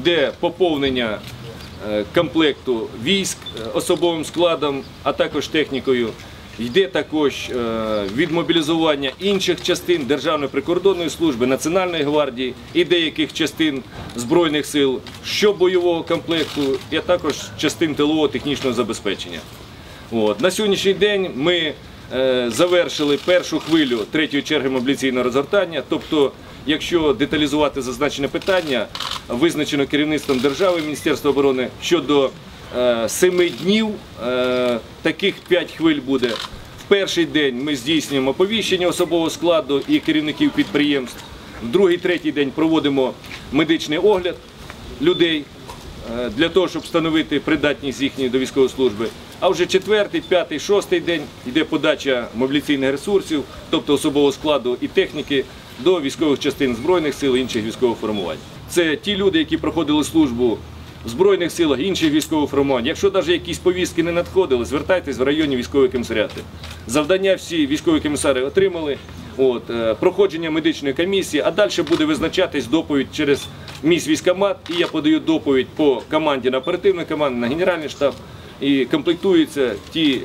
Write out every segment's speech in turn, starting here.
йде поповнення комплекту військ особовим складом, а також технікою. Йде також відмобілізування інших частин Державної прикордонної служби, Національної гвардії і деяких частин Збройних сил, що бойового комплекту, і також частин тилового технічного забезпечення. На сьогоднішній день ми завершили першу хвилю третьої черги мобілізаційного розгортання, тобто, якщо деталізувати зазначене питання, визначено керівництвом держави, Міністерства оборони, щодо 7 днів, таких 5 хвиль буде. В перший день ми здійснюємо оповіщення особового складу і керівників підприємств. В другий, третій день проводимо медичний огляд людей для того, щоб встановити придатність їхньої до військової служби. А вже четвертий, п'ятий, шостий день йде подача мобілізаційних ресурсів, тобто особового складу і техніки, до військових частин Збройних сил і інших військових формувань. Це ті люди, які проходили службу в Збройних силах, інших військових формувань. Якщо навіть якісь повістки не надходили, звертайтесь в районні військові комісаріати. Завдання всі військові комісари отримали, проходження медичної комісії, а далі буде визначатись доповідь через міськвійськкомат, і я подаю доповідь по команді на оперативну команду, на Генеральний штаб, і комплектуються ті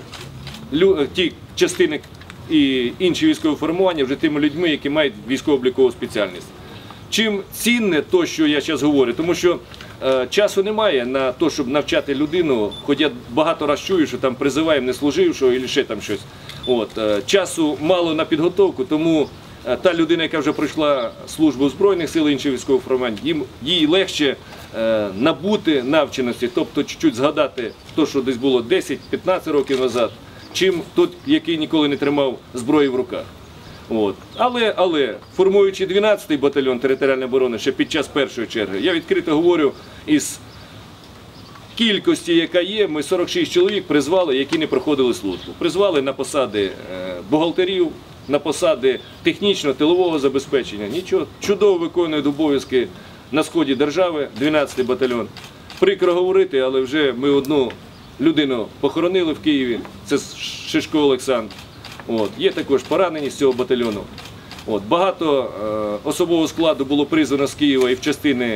частини і інші військові формування вже тими людьми, які мають військово-облікову спеціальність. Чим цінне те, що я зараз говорю, тому що часу немає на те, щоб навчати людину, хоч я багато раз чую, що там призиваємо неслужившого або ще там щось. Часу мало на підготовку, тому та людина, яка вже пройшла службу Збройних сил і інших військових формувань, їй легше набути навченості, тобто чуть-чуть згадати те, що десь було 10-15 років назад, чим той, який ніколи не тримав зброї в руках. Але формуючи 12-й батальйон територіальної оборони ще під час першої черги, я відкрито говорю, із кількості, яка є, ми 46 чоловік призвали, які не проходили службу. Призвали на посади бухгалтерів, на посади технічного, тилового забезпечення. Нічого, чудово виконують обов'язки на сході держави, 12-й батальйон. Прикро говорити, але вже ми одну людину похоронили в Києві, це Шишко Олександр. Є також поранені з цього батальйону. Багато особового складу було призвано з Києва і в частини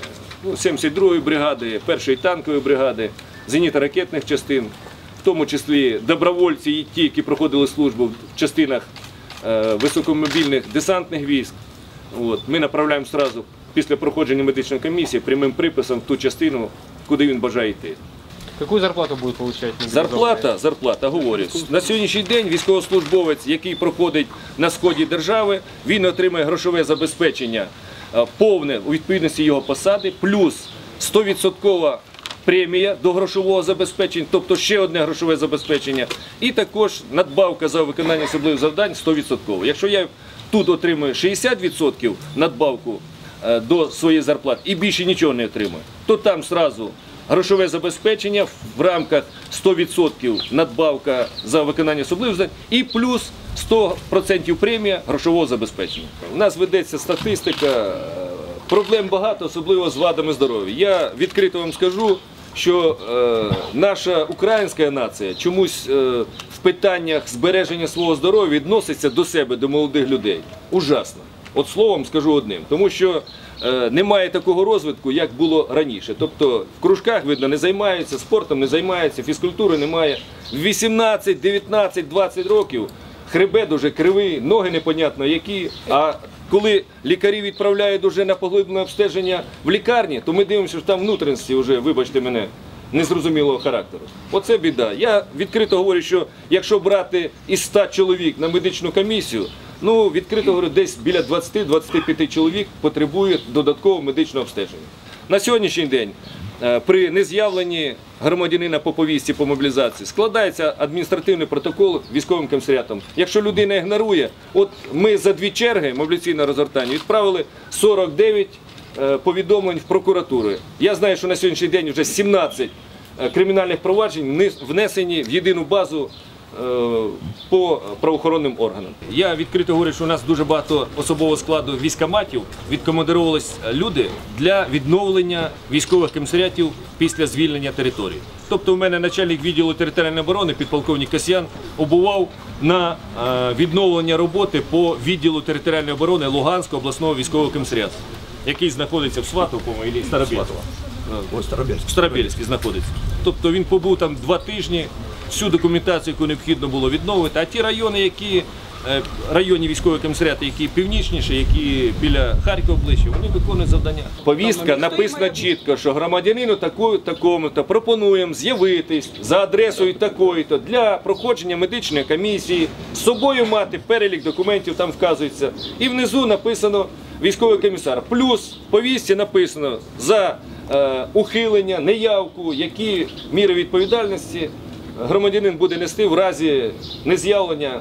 72-ї бригади, 1-ї танкової бригади, зенітно-ракетних частин, в тому числі добровольці і ті, які проходили службу в частинах високомобільних десантних військ. Ми направляємо одразу після проходження медичної комісії прямим приписом в ту частину, куди він бажає йти. Яку зарплату буде отримати? Зарплата, говорю. На сьогоднішній день військовослужбовець, який проходить на сході держави, він отримує грошове забезпечення повне у відповідності його посади, плюс 100% премія до грошового забезпечення, тобто ще одне грошове забезпечення, і також надбавка за виконання особливих завдань 100%. Якщо я тут отримую 60% надбавку до своєї зарплати і більше нічого не отримую, то там одразу грошове забезпечення в рамках 100% надбавка за виконання особливих завдань і плюс 100% премія грошового забезпечення. У нас ведеться статистика, проблем багато, особливо з вадами здоров'я. Я відкрито вам скажу, що наша українська нація чомусь в питаннях збереження свого здоров'я відноситься до себе, до молодих людей. Ужасно. От словом скажу одним, тому що немає такого розвитку, як було раніше. Тобто в кружках, видно, не займаються, спортом не займаються, фізкультури немає. В 18, 19, 20 років хребет уже кривий, ноги непонятно які, а коли лікарі відправляють уже на поглиблене обстеження в лікарні, то ми дивимося, що там внутрішності вже, вибачте мене, незрозумілого характеру. Оце біда. Я відкрито говорю, що якщо брати із 100 чоловік на медичну комісію, відкрито говорю, десь біля 20-25 чоловік потребує додаткового медичного обстеження. На сьогоднішній день при нез'явленні громадянина по повістці по мобілізації складається адміністративний протокол військовим комісаріатом. Якщо людина ігнорує, ми за 2 черги мобілізаційного розгортання відправили 49 повідомлень в прокуратуру. Я знаю, що на сьогоднішній день вже 17 кримінальних проваджень внесені в єдину базу по правоохоронним органам. Я відкрито говорю, що у нас дуже багато особового складу військкоматів відкомандировувались люди для відновлення військових комісаріатів після звільнення території. Тобто у мене начальник відділу територіальної оборони, підполковник Касьян, побував на відновлення роботи по відділу територіальної оборони Луганського обласного військового комісаріату. який знаходиться в Сватовому і Старобільську. Ось Старобільськ. В Старобільській знаходиться. Тобто він побув там 2 тижні, всю документацію, яку необхідно було відновити. А ті райони, які районні військові комісаріати, які північніші, які біля Харкова ближче, вони виконують завдання. Повістка написано чітко, що громадянину такому-то пропонуємо з'явитись за адресою такою-то для проходження медичної комісії, з собою мати перелік документів, там вказується. І внизу написано військовий комісар. Плюс в повістці написано за ухилення, неявку, які міри відповідальності громадянин буде нести в разі нез'явлення.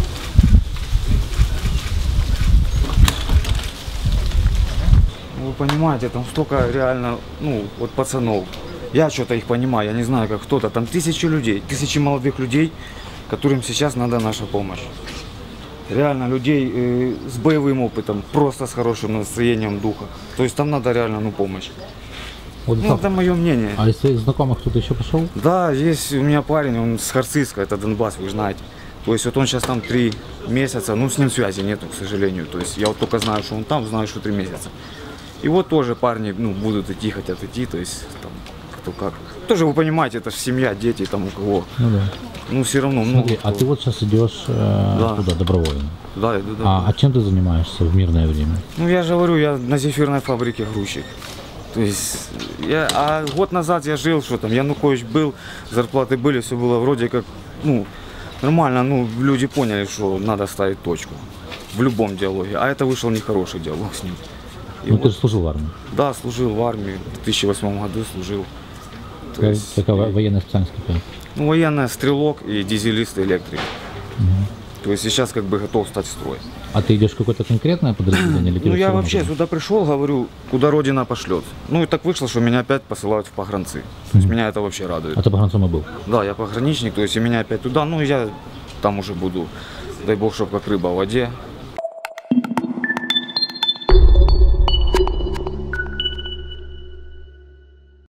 Вы понимаете, там столько реально, ну, вот пацанов. Я что-то их понимаю, я не знаю, как кто-то. Там тысячи людей, тысячи молодых людей, которым сейчас надо наша помощь. Реально людей с боевым опытом, просто с хорошим настроением духа. То есть там надо реально, ну, помощь. Вот Ну, это мое мнение. А из своих знакомых кто-то еще пошел? Да, есть у меня парень, он с Харциска, это Донбасс, вы знаете. То есть вот он сейчас там 3 месяца, ну, с ним связи нету, к сожалению. То есть я вот только знаю, что он там, знаю, что 3 месяца. И вот тоже парни, ну, будут идти, хотят идти, то есть там кто как. Тоже вы понимаете, это же семья, дети, там у кого. Ну да. Ну все равно много. Смотри, а ты вот сейчас идешь туда добровольно. Да, иду, да. А чем ты занимаешься в мирное время? Ну я же говорю, я на зефирной фабрике грузчик. То есть, а год назад я жил, что там, Янукович был, зарплаты были, все было вроде как, ну, нормально, ну, люди поняли, что надо ставить точку в любом диалоге. А это вышел нехороший диалог с ним. И Ну вот, ты же служил в армии. да, служил в армии, в 2008 году служил. То есть, Какая военная специальность какая? ну, военная, стрелок и дизелист, и электрик. То есть сейчас как бы готов стать в строй. А ты идешь в какое-то конкретное подразделение? Или тебе Ну всё я равно вообще куда? сюда пришел, говорю, куда Родина пошлет. Ну и так вышло, что меня опять посылают в погранцы. То есть меня это вообще радует. А ты погранцом и был? Да, я пограничник, то есть и меня опять туда, ну я там уже буду, дай бог, чтобы как рыба в воде.